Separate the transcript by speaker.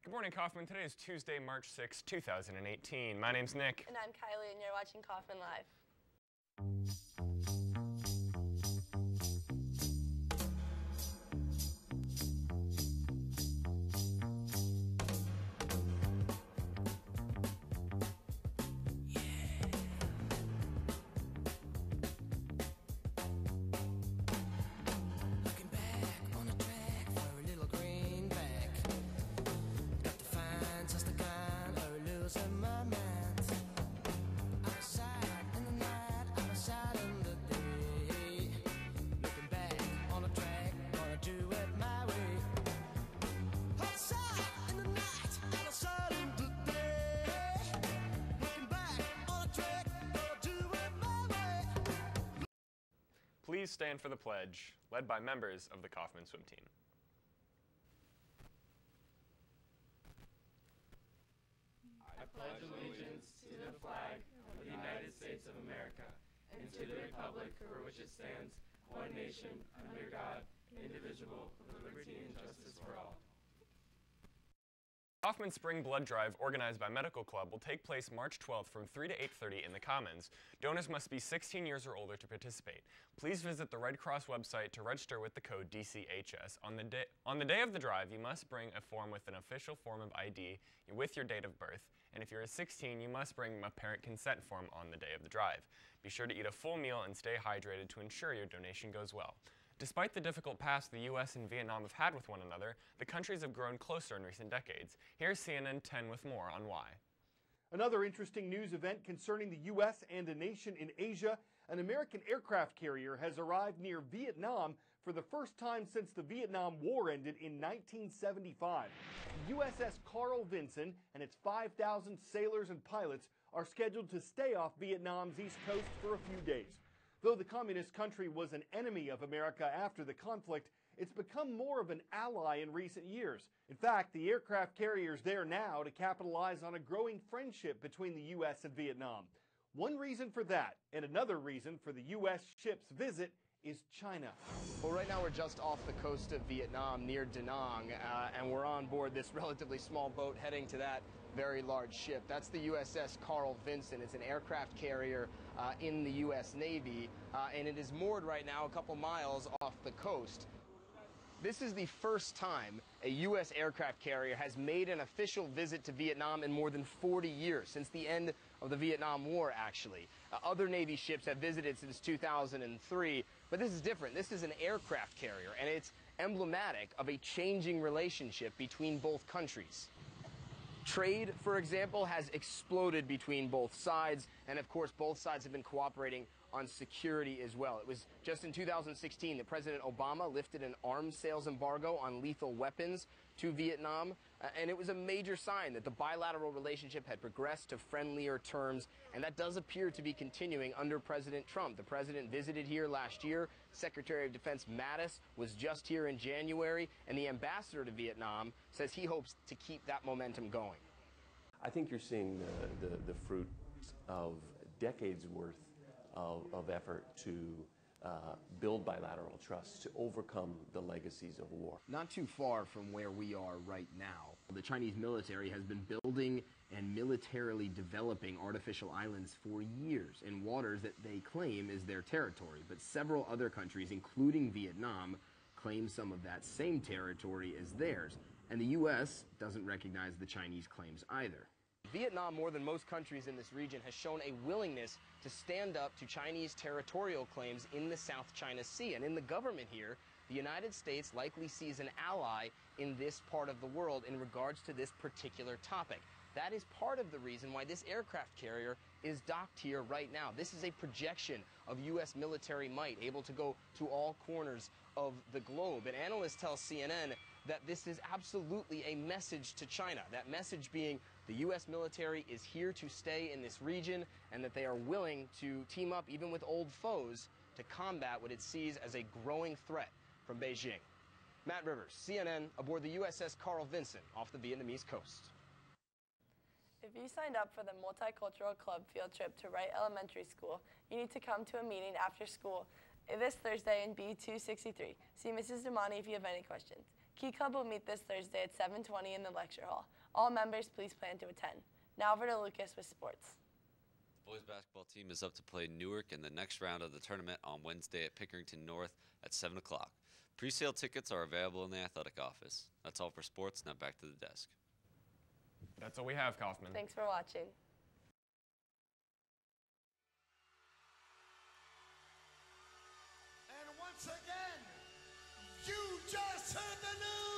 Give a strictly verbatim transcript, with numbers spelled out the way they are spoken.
Speaker 1: Good morning, Kaufman. Today is Tuesday, March sixth, two thousand eighteen. My name's Nick.
Speaker 2: And I'm Kylie, and you're watching Kaufman Live.
Speaker 1: Please stand for the pledge, led by members of the Kaufman swim team.
Speaker 3: I pledge allegiance to the flag of the United States of America and to the republic for which it stands, one nation, under God, indivisible, with liberty and justice for all.
Speaker 1: Kaufman Spring Blood Drive, organized by Medical Club, will take place March twelfth from three to eight thirty in the Commons. Donors must be sixteen years or older to participate. Please visit the Red Cross website to register with the code D C H S. On the day, on the day of the drive, you must bring a form with an official form of I D with your date of birth. And if you're sixteen, you must bring a parent consent form on the day of the drive. Be sure to eat a full meal and stay hydrated to ensure your donation goes well. Despite the difficult past the U S and Vietnam have had with one another, the countries have grown closer in recent decades. Here's C N N ten with more on why.
Speaker 4: Another interesting news event concerning the U S and a nation in Asia. An American aircraft carrier has arrived near Vietnam for the first time since the Vietnam War ended in nineteen seventy-five. The U S S Carl Vinson and its five thousand sailors and pilots are scheduled to stay off Vietnam's east coast for a few days. Though the communist country was an enemy of America after the conflict, it's become more of an ally in recent years. In fact, the aircraft carrier is there now to capitalize on a growing friendship between the U S and Vietnam. One reason for that, and another reason for the U S ship's visit, is China.
Speaker 5: Well, right now we're just off the coast of Vietnam near Da Nang, uh, and we're on board this relatively small boat heading to that very large ship. That's the U S S Carl Vinson. It's an aircraft carrier uh, in the U S Navy, uh, and it is moored right now a couple miles off the coast. This is the first time a U S aircraft carrier has made an official visit to Vietnam in more than forty years, since the end of the Vietnam War, actually. Uh, other Navy ships have visited since two thousand three, but this is different. This is an aircraft carrier, and it's emblematic of a changing relationship between both countries. Trade, for example, has exploded between both sides, and of course both sides have been cooperating on security as well. It was just in two thousand sixteen that President Obama lifted an arms sales embargo on lethal weapons to Vietnam, uh, and it was a major sign that the bilateral relationship had progressed to friendlier terms, and that does appear to be continuing under President Trump. The president visited here last year. Secretary of Defense Mattis was just here in January, and the ambassador to Vietnam says he hopes to keep that momentum going.
Speaker 6: I think you're seeing the, the, the fruit of decades worth of, of effort to uh, build bilateral trust, to overcome the legacies of war.
Speaker 5: Not too far from where we are right now, the Chinese military has been building and militarily developing artificial islands for years in waters that they claim is their territory. But several other countries, including Vietnam, claim some of that same territory as theirs. And the U S doesn't recognize the Chinese claims either. Vietnam, more than most countries in this region, has shown a willingness to stand up to Chinese territorial claims in the South China Sea. And in the government here, the United States likely sees an ally in this part of the world in regards to this particular topic. That is part of the reason why this aircraft carrier is docked here right now. This is a projection of U S military might, able to go to all corners of the globe. And analysts tell C N N that this is absolutely a message to China. That message being the U S military is here to stay in this region, and that they are willing to team up even with old foes to combat what it sees as a growing threat from Beijing. Matt Rivers, C N N, aboard the U S S Carl Vinson off the Vietnamese coast.
Speaker 2: If you signed up for the Multicultural Club field trip to Wright Elementary School, you need to come to a meeting after school this Thursday in B two sixty-three. See Missus Damani if you have any questions. Key Club will meet this Thursday at seven twenty in the lecture hall. All members, please plan to attend. Now over to Lucas with sports.
Speaker 7: The boys basketball team is up to play Newark in the next round of the tournament on Wednesday at Pickerington North at seven o'clock. Pre-sale tickets are available in the athletic office. That's all for sports. Now back to the desk.
Speaker 1: That's all we have, Kaufman.
Speaker 2: Thanks for watching.
Speaker 8: And once again, you just heard the news.